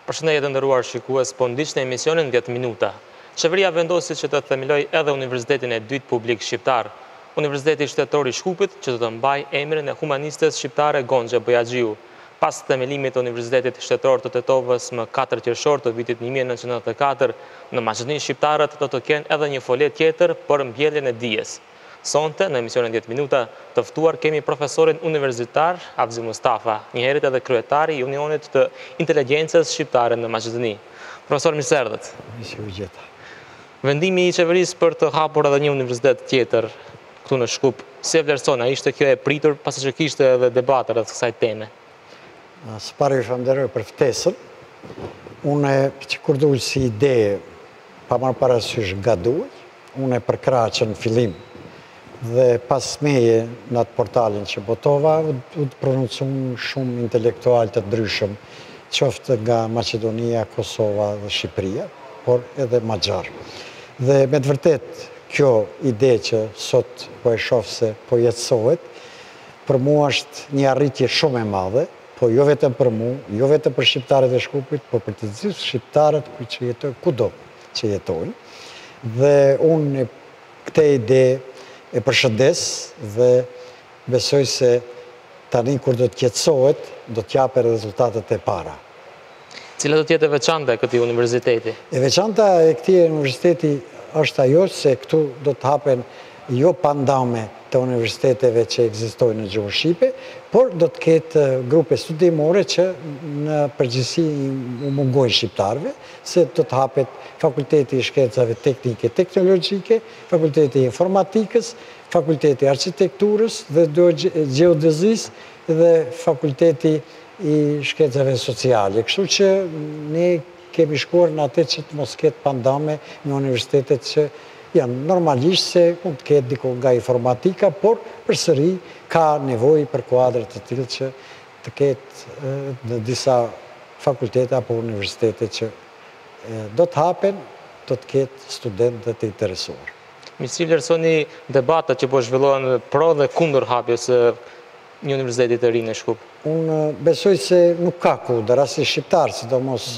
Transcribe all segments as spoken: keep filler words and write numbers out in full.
Përshëndetje të nderuar shikues, po ndiqni emisionin dhjetë minuta. Qeveria vendosi që të themeloj edhe Universitetin e dytë publik shqiptar, Universiteti Shtetror i Shkupit, që do të mbajë emrin e humanistes shqiptare Gonxha Bojaxhiu. Pas themelimit të Universitetit Shtetror të Tetovës më katër qershor të vitit një mijë e nëntëqind e nëntëdhjetë e katër, në Maqedoni shqiptarët do të kenë edhe një folet tjetër për mbjelljen e dijes. Sonte, në emisionin dhjetë minuta, të ftuar kemi profesorin universitar Avzi Mustafa, njëherët edhe kryetari i Unionit të Inteligjencës Shqiptare në Maqedoni. Profesor, mirë se erdhët. Mirë u gjeta. Vendimi i qeverisë për të hapur edhe një universitet tjetër këtu në Shkup, si e vlerëson? A ishte kjo e pritur, pasi që kishte edhe debate rreth kësaj teme? Së pari falenderoj për ftesën. Unë që kur dul si ide, pa marrë parasysh nga duhet, unë e përkraqën në fillim dhe pas meje në atë portalin që botova, u të pronuncun shumë intelektual të ndryshëm, qoftë nga Macedonia, Kosova dhe Shqipëria, por edhe Maxar. Dhe me të vërtet, kjo ide që sot po e shoh se po jetësohet, për mua është një arritje shumë e madhe, po jo vetëm për mua, jo vetëm për shqiptarët e Shkupit, por për të gjithë shqiptarët që jetojnë kudo që jetojnë. Dhe unë këtë ide e përshëndes dhe besoj se tani kur do të qetësohet, do të japë rezultatet e para. Cila do të jetë e veçanta e këtij universiteti? E veçanta e këtij universiteti është ajo se këtu do të hapen jo pandame të universiteteve që ekzistojnë në gjuhën shqipe, por do të ketë grupe studimore që në përgjithësi u mungojnë shqiptarëve, se do të hapet Fakulteti i Shkencave Teknike Teknologjike, Fakulteti i Informatikës, Fakulteti i Arkitekturës dhe Gjeodezisë dhe Fakulteti i Shkencave Sociale. Kështu që ne kemi shkuar në atë që të mos ketë pandame në universitetet që janë normalisht se mund të ketë diko nga informatika, por përsëri ka nevojë për kuadrat të tillë që të ketë në disa fakultete apo universitete që do të hapen, do të ketë studentë të interesuar. Mi si vlerësoni debatet që po zhvillohen pro dhe kundër hapjes së një universiteti të ri në Shkup? Unë besoj se nuk ka kundër, as i shqiptar, sidomos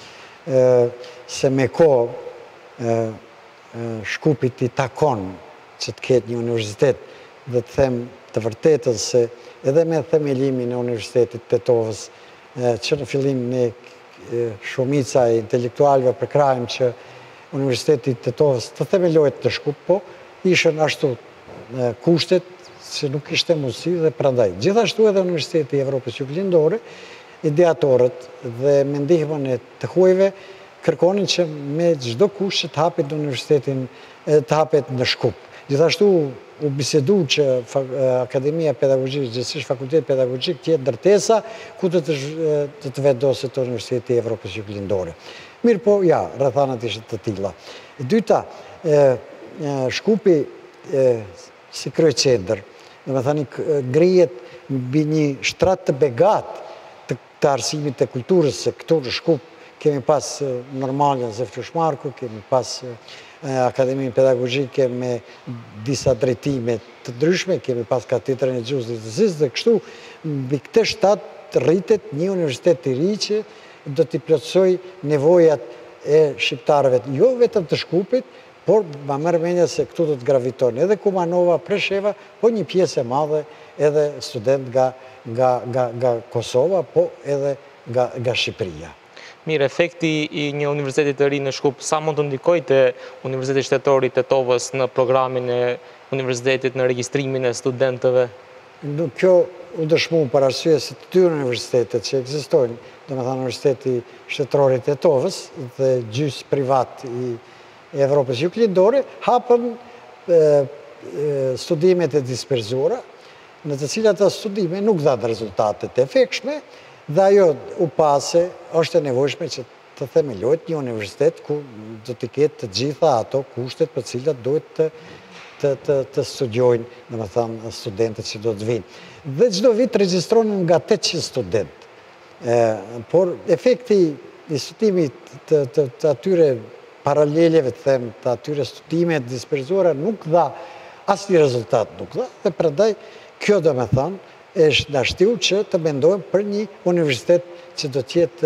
se me kohë Shkupit i takon që të ketë një universitet, dhe të them të vërtetën se edhe me themelimin e Universitetit Tetovës, që në fillim ne shumica e intelektualëve përkrajmë që Universiteti Tetovës të themelohet në Shkup, po ishën ashtu kushtet që nuk ishte mundësi dhe prandaj. Gjithashtu edhe Universiteti i Evropës Juglindore, ideatorët dhe me ndihmën e të huajve kërkonin që me çdo kusht që të hapet universitetin, të hapet në Shkup. Gjithashtu u bisedu që Akademia Pedagogjike, gjithsesi Fakulteti Pedagogjik të jetë ndërtesa ku të të vendoset Universiteti i Evropës Juglindore. Mirë po, ja, rrethanat ishin të tilla. E dyta, Shkupi si kryeqendër, domethënë ngrihet mbi një shtrat të begat të arsimit të kulturës, se këtu në Shkup kemi pas Normalin Zefrush Marku, kemi pas Akademinë Pedagogjike me disa drejtime të ndryshme, kemi pas katedrën e gjuhës dhe lehtësisë, dhe kështu mbi këtë shtat rritet një universitet i ri që do t'i plotësojë nevojat e shqiptarëve, jo vetëm të Shkupit, por ma merr mendja se këtu do të graviton edhe Kumanova, Presheva, po një pjesë e madhe edhe student nga nga nga nga Kosova, po edhe nga nga Shqipëria. Mirë, efekti i një universiteti të ri në Shkup, sa mund të ndikojë te Universiteti Shtetror i Tetovës në programin e universitetit, në regjistrimin e studentëve? Nuk kjo u dëshmu për arsye se të dy universitetet që ekzistojnë, domethënë Universiteti Shtetror i Tetovës dhe gjys privat i Evropës Juglindore, hapën studimet e disperzuara, në të cilat ato studime nuk dhanë rezultate të efektshme, dhe ajo u pase është e nevojshme që të themelohet një universitet ku do të ketë të gjitha ato kushtet për cilat duhet të të të, të studiojnë, domethënë studentët që do të vinë. Dhe çdo vit regjistrohen nga tetëqind studentë. Por efekti i studimit të, të, të atyre paraleleve, të them, të atyre studime të disperzuara nuk dha asnjë rezultat, nuk dha, dhe prandaj kjo domethënë është dashtiu që të mendojmë për një universitet që do të jetë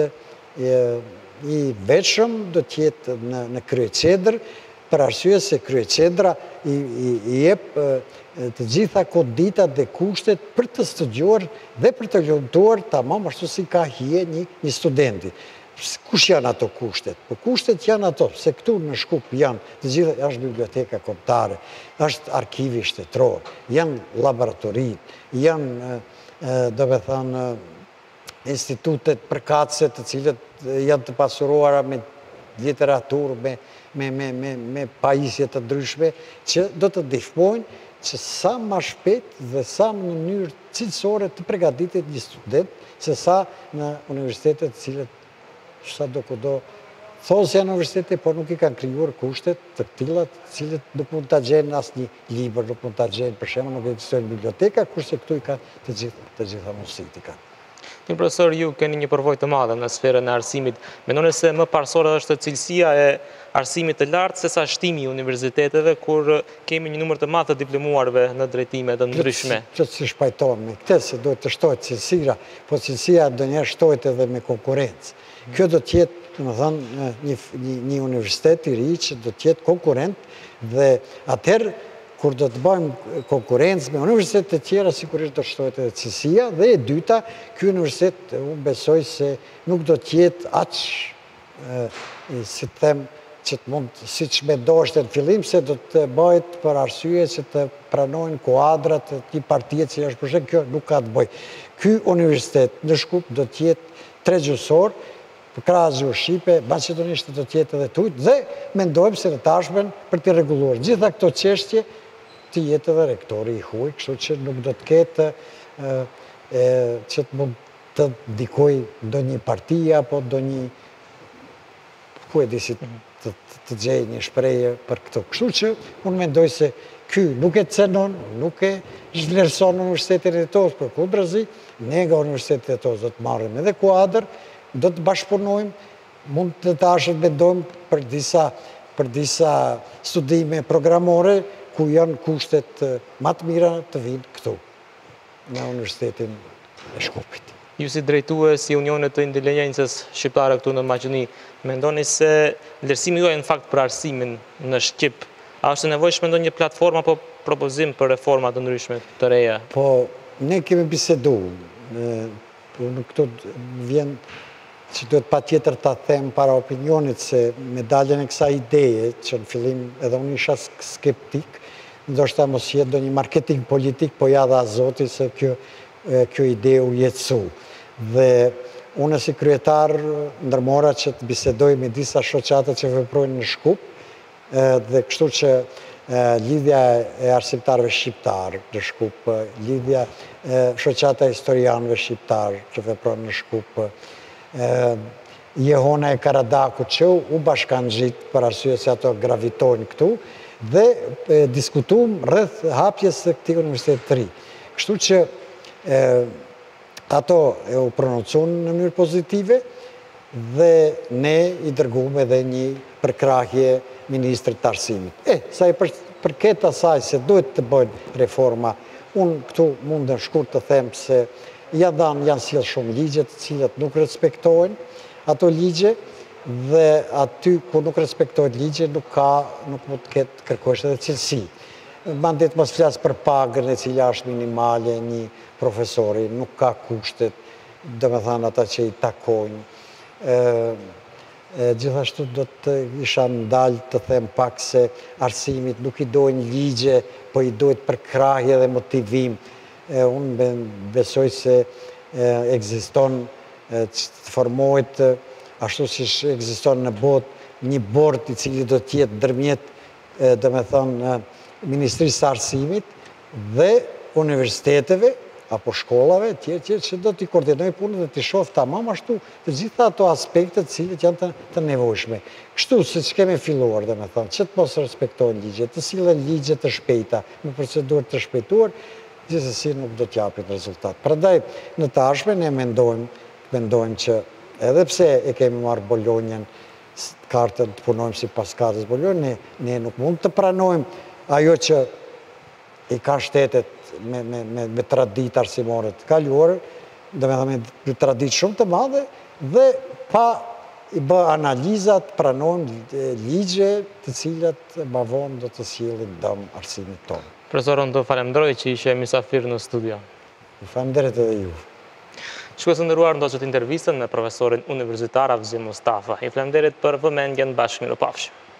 i veçëm do t'jetë në, në kryeqendër, për arsye se kryeqendra i, i, i jep të gjitha koditat dhe kushtet për të studiuar dhe për të lënduar tamam ashtu si ka hije një, një studenti. Kush janë ato kushtet? Po kushtet janë ato, se këtu në Shkup janë të gjitha, është biblioteka kombëtare, është arkivi shtetëror, janë laboratorit, janë, do me thënë, institutet përkatëse të cilët janë të pasuruara me literaturë, me, me, me, me, me pajisje të ndryshme, që do të ndihmojnë që sa ma shpejt dhe sa në mënyrë cilësore të përgatitet një student, se sa në universitetet cilët sa do kudo thonë se janë universitete, por nuk i kanë krijuar kushtet të tilla, të cilët nuk mund ta gjenë asnjë libër, nuk mund ta gjenë, për shembull, nuk ekzistojnë biblioteka, kurse këtu i kanë të gjitha të gjitha mundësitë i kanë. Një profesor, ju keni një përvojë të madhe në sferën e arsimit. Mendoni se më parsore është cilësia e arsimit të lartë sesa shtimi i universiteteve, kur kemi një numër të madh të diplomuarve në drejtime të ndryshme? Që si shpajtohen me këtë, se duhet të shtohet cilësira, po cilësia ndonjëherë shtohet edhe me konkurrencë. Kjo do t'jetë, të më thënë, një, një, një universitet i ri që do t'jetë konkurent dhe atëherë, kur do të bëjmë konkurencë me universitetet të tjera, sigurisht do shtohet edhe cilësia, dhe e dyta, ky universitet, unë besoj se nuk do t'jetë aq, si të them, që të mund, si që me do është në fillim, se do të bëjt për arsye që të pranojnë kuadrat të një partije që është përshem, kjo nuk ka të bëj. Ky universitet në Shkup do t'jetë tregjësor, për krahas Shqipe, maqedonisht do t'jetë edhe tujt, dhe mendojmë se në tashmen për të rregulluar gjitha këto çështje të jetë edhe rektori i huaj, kështu që nuk do të ketë që të mund të ndikoj ndonjë partia, apo ndonjë, ku e di si të, të gjej një shprehje për këto. Kështu që unë mendoj se ky nuk e cenon, nuk e zhvlerëson Universitetin e Tetosit, për kundrazi, ne nga Universiteti i Tetosit do të marrim edhe kuadër, do të bashkëpunojmë, mund të tashët mendojmë për disa, për disa studime programore, ku janë kushtet më të mira të vinë këtu, në Universitetin e Shkupit. Ju si drejtues i Unionit të Inteligjencës Shqiptare këtu në Maqedoni, mendoni se vlerësimi juaj në fakt për arsimin në Shqip, a është nevojshme ndonjë platformë apo propozim për reforma të ndryshme të reja? Po, ne kemi bisedu, në këtu vjen që duhet pa tjetër të them para opinionit se me daljen e kësa ideje, që në fillim edhe unë isha skeptik, ndoshta mos jetë do një marketing politik, po ja dha Zoti se kjo, kjo ide u jetësu. Dhe unë si kryetar ndërmora që të bisedoj me disa shoqate që veprojnë në Shkup, dhe kështu që lidhja e arsimtarëve shqiptar në Shkup, lidhja e shoqata e historianëve shqiptar që veprojnë në Shkup, Jehona e Karadaku që u bashkanë gjitë për arsye se ato gravitojnë këtu dhe diskutum rreth hapjes të këtij universitetit të ri. Kështu që ato e u prononcun në mënyrë pozitive dhe ne i dërguam edhe një përkrahje ministrit të arsimit. E, sa i përket asaj se duhet të bëjnë reforma, unë këtu mund në shkurt të them se ja dhanë janë sjellë shumë ligje të cilat nuk respektojnë ato ligje dhe aty ku nuk respektojnë ligje nuk ka, nuk mund të ketë kërkosh edhe cilësi. Mandet mos flas për pagën e cila është minimale një profesori, nuk ka kushtet, domethënë ata që i takojnë. Gjithashtu do të isha ndalë të them pak se arsimit nuk i dojnë ligje, po i dojnë përkrahje dhe motivim. Unë besoj se ekziston që të formohet ashtu si ekziston në botë një bord i cili do t'jetë ndërmjet, do me thonë, Ministrisë së Arsimit dhe universiteteve apo shkollave tjerë tjerë që do t'i koordinoj punën dhe t'i shoh tamam ashtu të gjitha ato aspektet cilët janë të, të nevojshme. Kështu se që kemi filluar, dhe me thonë, që të mos respektojnë ligje, të sillen ligje të shpejta, me procedurë të shpejtuar, gjithsesi nuk do t'japin rezultat. Prandaj, në tashme ne mendojmë, mendojmë që edhe pse e kemi marrë Bolonjën, kartën të punojmë si pas kartës Bolonjën, ne, ne nuk mund të pranojmë ajo që i ka shtetet me, me, me, me traditë arsimore të kaluar, dhe me thame një traditë shumë të madhe, dhe pa i bë analizat, pranojmë ligje të cilat më vonë do të sjellin dëm arsimit tonë. Profesor, unë të falemderoj që ishe mysafir në studio. Falemderit edhe ju. Shikues të nderuar, ndoqët intervistën me profesorin universitar Avzi Mustafa. I falemderit për vëmendjen, bashkë mirupafshim.